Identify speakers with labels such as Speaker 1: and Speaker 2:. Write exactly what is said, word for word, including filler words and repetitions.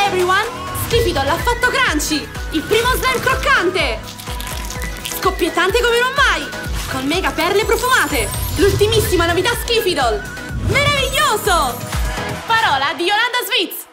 Speaker 1: everyone! Skifidol ha fatto crunchy! Il primo slime croccante! Scoppiettante come non mai! Con mega perle profumate! L'ultimissima novità Skifidol! Meraviglioso! Parola di Yolanda Sweets!